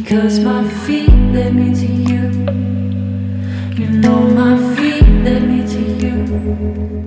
Because my feet led me to you. You know my feet led me to you.